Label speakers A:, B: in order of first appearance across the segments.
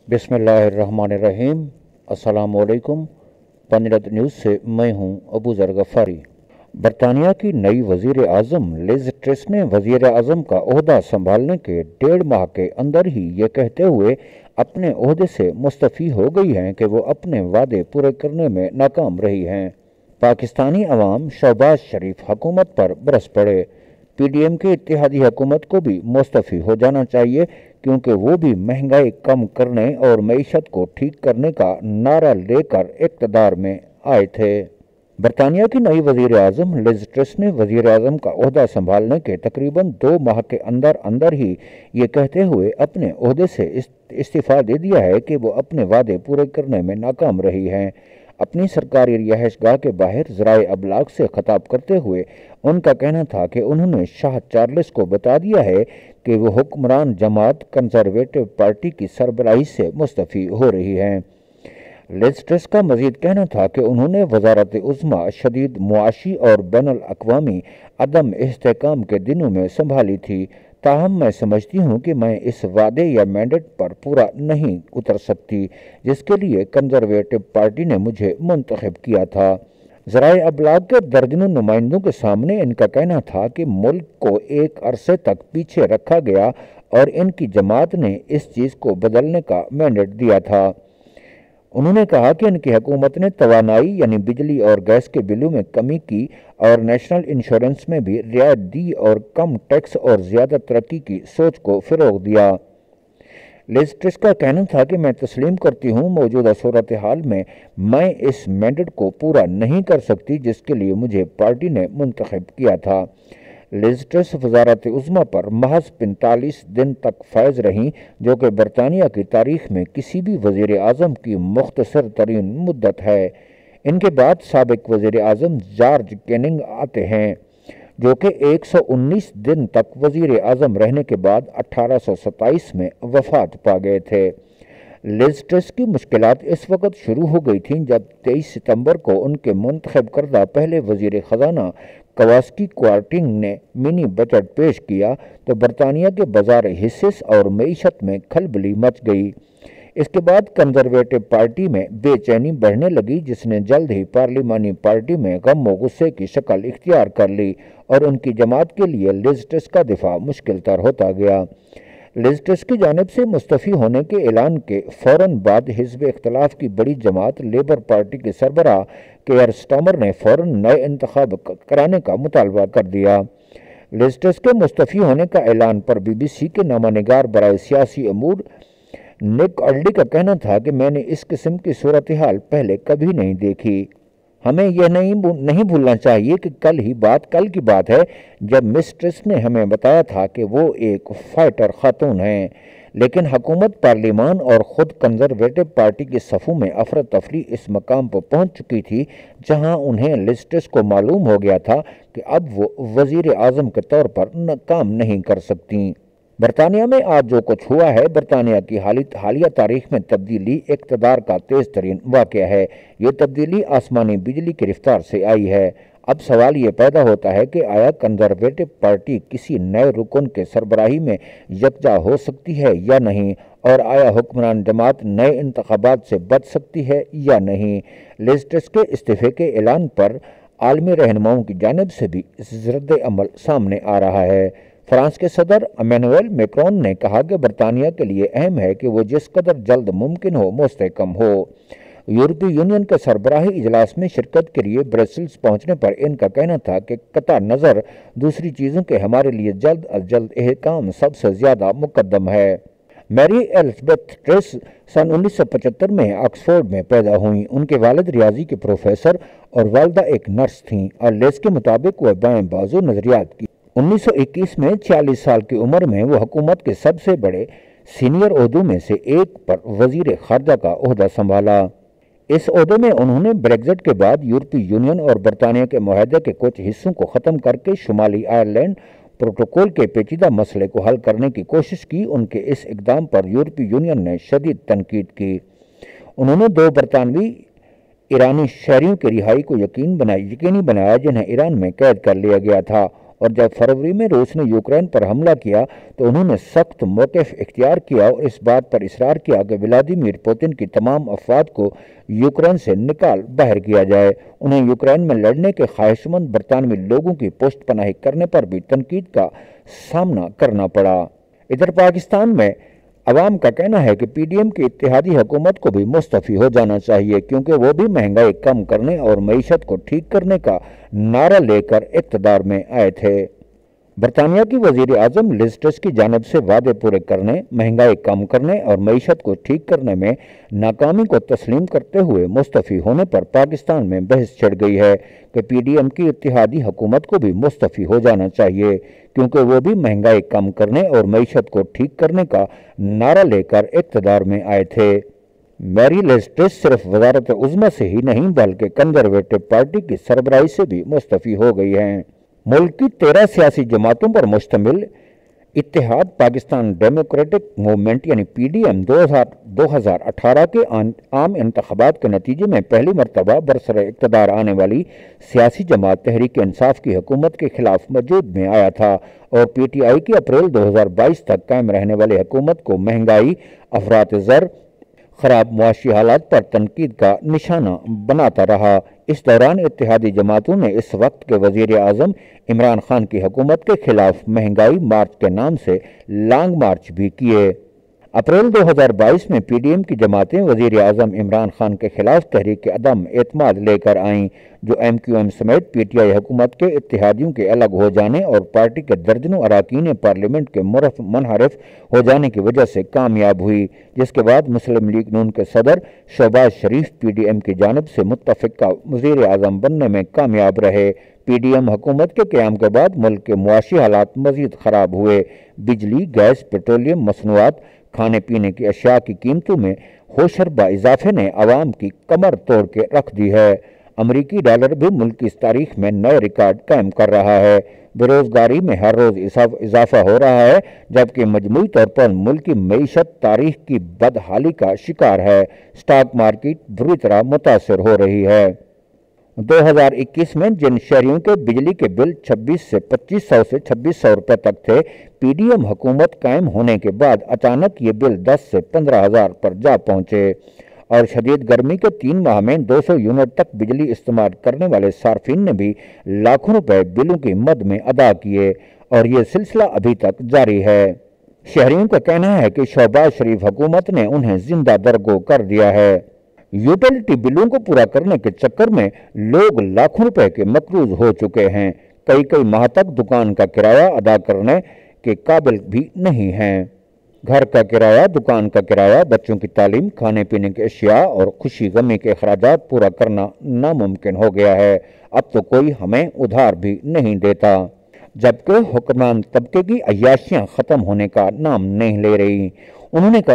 A: बिस्मिल्लाहिर्रहमानिर्रहीम। अस्सलाम वालेकुम। पंजरत न्यूज़ से मैं हूं अबू ज़र गफ़ारी। बरतानिया की नई वज़ीर आज़म लिज़ ट्रस ने वज़ीर आज़म का ओहदा संभालने के 1.5 माह के अंदर ही ये कहते हुए अपने ओहदे से मुस्तफ़ी हो गई हैं कि वो अपने वादे पूरे करने में नाकाम रही हैं। पाकिस्तानी अवाम शहबाज शरीफ हुकूमत पर बरस पड़े। PDM की इत्तेहादी हुकूमत को भी मुस्तफ़ी हो जाना चाहिए, क्योंकि वो भी महंगाई कम करने और मईशत को ठीक करने का नारा लेकर इक़्तिदार में आए थे। बरतानिया की नई वज़ीर आज़म लिज़ ट्रस ने वज़ीर आज़म का ओहदा संभालने के तकरीबन 2 माह के अंदर अंदर ही ये कहते हुए अपने ओहदे से इस्तीफ़ा दे दिया है कि वो अपने वादे पूरे करने में नाकाम रही हैं। अपनी सरकारी रिहाइशगाह के बाहर ज़राए अबलाग से खिताब करते हुए उनका कहना था कि उन्होंने शाह चार्ल्स को बता दिया है कि वो हुक्मरान जमात कंजरवेटिव पार्टी की सरबराही से मुस्तफ़ी हो रही हैं। लिज़ ट्रस का मज़ीद कहना था कि उन्होंने वज़ारत उज़्मा शदीद मुआशी और बैनुल अक़वामी अदम इस्तेहकाम के दिनों में संभाली थी। ताहम मैं समझती हूँ कि मैं इस वादे या मैंडेट पर पूरा नहीं उतर सकती जिसके लिए कंजरवेटिव पार्टी ने मुझे मुंतखब किया था। ज़राए अबलाग के दर्जनों नुमाइंदों के सामने इनका कहना था कि मुल्क को एक अरसे तक पीछे रखा गया और इनकी जमात ने इस चीज़ को बदलने का मैंडेट दिया था। उन्होंने कहा कि इनकी हुकूमत ने तवानाई यानी बिजली और गैस के बिलों में कमी की और नेशनल इंश्योरेंस में भी रियायत दी और कम टैक्स और ज़्यादा तरक्की की सोच को फ़रोग़ दिया। लिज़ ट्रस का कहना था कि मैं तस्लीम करती हूँ मौजूदा सूरत हाल में मैं इस मैंडेट को पूरा नहीं कर सकती जिसके लिए मुझे पार्टी ने मुंतखब किया था। लिज़ ट्रस वज़ारत उज़्मा पर महज 45 दिन तक फायज रहीं, जो कि बरतानिया की तारीख में किसी भी वज़ीर आज़म की मुख्तसर तरीन मुद्दत है। इनके बाद साबिक वज़ीर आज़म जॉर्ज कैनिंग आते हैं, जो कि 119 दिन तक वज़ीर आज़म रहने के बाद 1827 में वफ़ात पा गए थे। लिज़ ट्रस की मुश्किलात इस वक्त शुरू हो गई थीं जब 23 सितंबर को उनके मुंतखब करदा पहले वज़ीर ख़जाना कवास्की क्वार्टिंग ने मिनी बजट पेश किया तो बरतानिया के बाजार हिस्सेस और मईशत में खलबली मच गई। इसके बाद कंजरवेटिव पार्टी में बेचैनी बढ़ने लगी, जिसने जल्द ही पार्लिमानी पार्टी में गम व गुस्से की शक्ल इख्तियार कर ली और उनकी जमात के लिए लिज़ ट्रस का दिफा मुश्किल तर होता गया। लिज़ ट्रस की जानिब से मुस्तफ़ी होने के ऐलान के फ़ौरन बाद हिज़्ब इख्तिलाफ़ की बड़ी जमात लेबर पार्टी के सरबराह केयर स्टार्मर ने फ़ौरन नए इंतखाब कराने का मुतालबा कर दिया। लिज़ ट्रस के मुस्तफ़ी होने का ऐलान पर BBC के नामानिगार बराए सियासी अमूर निक अर्डी का कहना था कि मैंने इस किस्म की सूरत हाल पहले कभी नहीं देखी। हमें यह नहीं भूलना चाहिए कि कल की बात है जब मिस ट्रस ने हमें बताया था कि वो एक फाइटर खातून हैं, लेकिन हुकूमत, पार्लिमान और ख़ुद कंजरवेटिव पार्टी की सफ़ों में अफरा तफरी इस मकाम पर पहुँच चुकी थी जहाँ उन्हें लिज़ ट्रस को मालूम हो गया था कि अब वो वज़ीर आज़म के तौर पर काम नहीं कर सकती। बरतानिया में आज जो कुछ हुआ है, बरतानिया की हालिया तारीख में तब्दीली इक़्तिदार का तेज़ तरीन वाक़या है। ये तब्दीली आसमानी बिजली की रफ्तार से आई है। अब सवाल ये पैदा होता है कि आया कंजरवेटिव पार्टी किसी नए रुकन के सरबराही में यकजा हो सकती है या नहीं, और आया हुक्मरान जमात नए इंतखाबात से बच सकती है या नहीं। लिज़ ट्रस के इस्तीफ़े के ऐलान पर आलमी रहनुमाओं की जानिब से भी रद्द अमल सामने आ रहा है। फ्रांस के सदर इमैनुएल मैक्रोन ने कहा कि बरतानिया के लिए अहम है कि वो जिस कदर जल्द मुमकिन हो मुस्तहकम हो। यूरोपीय यूनियन के सरबराही इजलास में शिरकत के लिए ब्रसेल्स पहुंचने पर इनका कहना था कि कता नज़र दूसरी चीज़ों के हमारे लिए जल्द अज जल्द एहकाम सबसे ज़्यादा मुकद्दम है। मैरी एलिज़ाबेथ ट्रस सन 1975 में ऑक्सफोर्ड में पैदा हुई। उनके वालिद रियाजी के प्रोफेसर और वालदा एक नर्स थीं और लिज़ के मुताबिक वह बाएं बाजू नज़रियात की। 1921 में 46 साल की उम्र में वो हुकूमत के सबसे बड़े सीनियर ओहदों में से एक पर वज़ीर ख़ारजा का ओहदा संभाला। इस ओहदे में उन्होंने ब्रेग्जिट के बाद यूरोपीय यूनियन और बरतानिया के मुआहदे के कुछ हिस्सों को ख़त्म करके शुमाली आयरलैंड प्रोटोकॉल के पेचीदा मसले को हल करने की कोशिश की। उनके इस इक़दाम पर यूरोपीय यूनियन ने शदीद तनकीद की। उन्होंने 2 बरतानवी ईरानी शहरियों की रिहाई को यकीनी बनाया जिन्हें ईरान में कैद कर लिया गया था। اور جب فروری میں روس نے یوکرین پر حملہ کیا تو انہوں نے سخت موقف اختیار کیا اور اس بات پر اصرار کیا کہ ولادیمیر پوتن کی تمام افراد کو یوکرین سے نکال باہر کیا جائے۔ انہیں یوکرین میں لڑنے کے خواہشمند برطانوی لوگوں کی پشت پناہی کرنے پر بھی تنقید کا سامنا کرنا پڑا۔ ادھر پاکستان میں عوام کا کہنا ہے کہ پی ڈی ایم کی اتحادی حکومت کو بھی مستعفی ہو جانا چاہیے، کیونکہ وہ بھی مہنگائی کم کرنے اور معیشت کو ٹھیک کرنے کا نعرہ لے کر اقتدار میں آئے تھے۔ برطانیہ کی وزیر اعظم لیز ٹرس کی جانب سے وعدے پورے کرنے، مہنگائی کم کرنے اور معیشت کو ٹھیک کرنے میں ناکامی کو تسلیم کرتے ہوئے مستعفی ہونے پر پاکستان میں بحث چھڑ گئی ہے کہ پی ڈی ایم کی اتحادی حکومت کو بھی مستعفی ہو جانا چاہیے، کیونکہ وہ بھی مہنگائی کم کرنے اور معیشت کو ٹھیک کرنے کا نعرہ لے کر اقتدار میں آئے تھے۔ میری لیز ٹرس صرف وزارت عظمیٰ سے ہی نہیں بلکہ کنزرویٹو پارٹی کی سربراہی سے بھی مستعفی ہو گئی ہیں۔ ملک کی 13 سیاسی جماعتوں پر مشتمل اتحاد پاکستان ڈیموکریٹک موومنٹ یعنی پی ڈی ایم 2018 کے عام انتخابات کے نتیجے میں پہلی مرتبہ برسر اقتدار آنے والی سیاسی جماعت تحریک انصاف کی حکومت کے خلاف وجود میں آیا تھا اور پی ٹی آئی کی اپریل 2022 تک قائم رہنے والی حکومت کو مہنگائی، افراط زر، خراب معاشی حالات پر تنقید کا نشانہ بناتا رہا۔ اس دوران اتحادی جماعتوں نے اس وقت کے وزیر اعظم عمران خان کی حکومت کے خلاف مہنگائی مارچ کے نام سے لانگ مارچ بھی کیے۔ اپریل 2022 میں پی ڈی ایم کی جماعتیں وزیر اعظم عمران خان کے خلاف تحریک عدم اعتماد لے کر آئیں، جو ایم کیو ایم سمیت پی ٹی آئی حکومت کے اتحادیوں کے الگ ہو جانے اور پارٹی کے درجنوں اراکین پارلیمنٹ کے منحرف ہو جانے کی وجہ سے کامیاب ہوئی، جس کے بعد مسلم لیگ نون کے صدر Shahbaz Sharif P D M کی جانب سے متفقہ وزیر اعظم بننے میں کامیاب رہے۔ پی ڈی ایم حکومت کے قیام کے بعد ملک کے معاشی حالات مزید خراب ہوئے۔ بجلی، گیس، پیٹرولیم مصنوعات، کھانے پینے کی اشیاء کی قیمتوں میں ہوشربا اضافے نے عوام کی کمر توڑ کے رکھ دی ہے۔ امریکی ڈالر بھی ملک کی تاریخ میں نئے ریکارڈ قائم کر رہا ہے۔ بے روزگاری میں ہر روز اضافہ ہو رہا ہے، جبکہ مجموعی طور پر ملکی معیشت تاریخ کی بدحالی کا شکار ہے۔ اسٹاک مارکیٹ بری طرح متاثر ہو رہی ہے۔ 2021 میں جن شہریوں کے بجلی کے بل 2500 سے 2600 روپے تک تھے، پی ڈی ایم حکومت قائم ہونے کے بعد اچانک یہ بل 10 سے 15,000 پر جا پہنچے اور شدید گرمی کے 3 ماہ میں 200 یونٹ تک بجلی استعمال کرنے والے صارفین نے بھی لاکھوں روپے بلوں کی مد میں ادا کیے اور یہ سلسلہ ابھی تک جاری ہے۔ شہریوں کا کہنا ہے کہ شہباز شریف حکومت نے انہیں زندہ درگو کر دیا ہے۔ یوٹیلیٹی بلوں کو پورا کرنے کے چکر میں لوگ لاکھوں روپے کے مقروض ہو چکے ہیں، کئی ماہ تک دکان کا کرایہ ادا کرنے کے قابل بھی نہیں ہیں۔ گھر کا کرایہ، دکان کا کرایہ، بچوں کی تعلیم، کھانے پینے کی اشیاء اور خوشی غمی کے اخراجات پورا کرنا ناممکن ہو گیا ہے۔ اب تو کوئی ہمیں ادھار بھی نہیں دیتا، جبکہ حکمران طبقے کی عیاشیاں ختم ہونے کا نام نہیں لے رہی۔ انہوں نے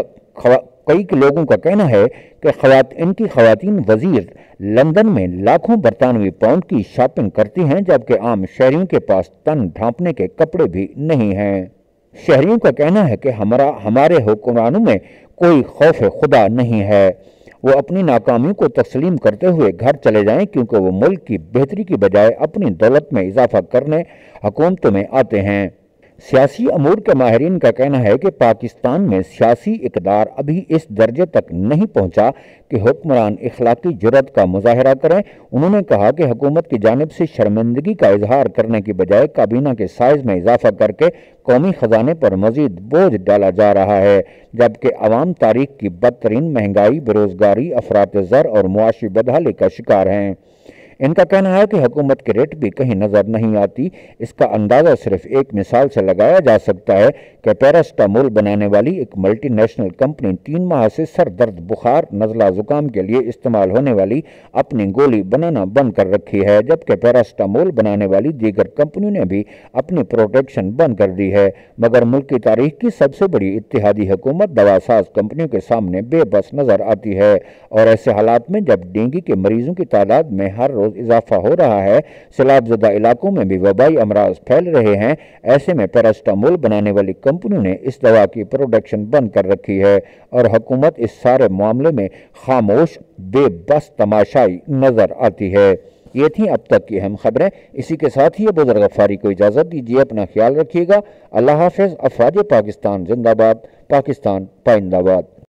A: کئی لوگوں کا کہنا ہے کہ ان کی خواتین وزیر لندن میں لاکھوں برطانوی پاؤنڈ کی شاپنگ کرتی ہیں، جبکہ عام شہریوں کے پاس تن ڈھانپنے کے کپڑے بھی نہیں ہیں۔ شہریوں کا کہنا ہے کہ ہمارے حکمرانوں میں کوئی خوف خدا نہیں ہے، وہ اپنی ناکامیوں کو تسلیم کرتے ہوئے گھر چلے جائیں، کیونکہ وہ ملک کی بہتری کی بجائے اپنی دولت میں اضافہ کرنے حکومتوں میں آتے ہیں۔ سیاسی امور کے ماہرین کا کہنا ہے کہ پاکستان میں سیاسی اقدار ابھی اس درجے تک نہیں پہنچا کہ حکمران اخلاقی جرات کا مظاہرہ کریں۔ انہوں نے کہا کہ حکومت کی جانب سے شرمندگی کا اظہار کرنے کی بجائے کابینہ کے سائز میں اضافہ کر کے قومی خزانے پر مزید بوجھ ڈالا جا رہا ہے، جبکہ عوام تاریخ کی بدترین مہنگائی، بے روزگاری، افراط زر اور معاشی بدحالی کا شکار ہیں۔ ان کا کہنا ہے کہ حکومت کی ریٹ بھی کہیں نظر نہیں آتی۔ اس کا اندازہ صرف ایک مثال سے لگایا جا سکتا ہے کہ پیراسٹامول بنانے والی ایک ملٹی نیشنل کمپنی 3 ماہ سے سر درد، بخار، نزلہ زکام کے لیے استعمال ہونے والی اپنی گولی بنانا بند کر رکھی ہے، جبکہ پیراسٹامول بنانے والی دیگر کمپنیوں نے بھی اپنی پروڈکشن بند کر دی ہے، مگر ملک کی تاریخ کی سب سے بڑی اتحادی حکومت دوا ساز کمپنیوں کے سامنے بے بس نظر آتی ہے۔ اور ایسے حالات میں جب ڈینگی کے مریضوں کی تعداد میں ہر روز اضافہ ہو رہا ہے، سیلاب زدہ علاقوں میں بھی وبائی امراض پھیل رہے ہیں، ایسے میں پیراسٹامول بنانے والی کمپنیوں نے اس دوا کی پروڈکشن بند کر رکھی ہے اور حکومت اس سارے معاملے میں خاموش، بے بس تماشائی نظر آتی ہے۔ یہ تھیں اب تک کی اہم خبریں۔ اسی کے ساتھ ہی ابوذر غفاری کو اجازت دیجیے، اپنا خیال رکھیے گا۔ اللہ حافظ۔ افواج پاکستان زندہ باد، پاکستان پائندہ باد۔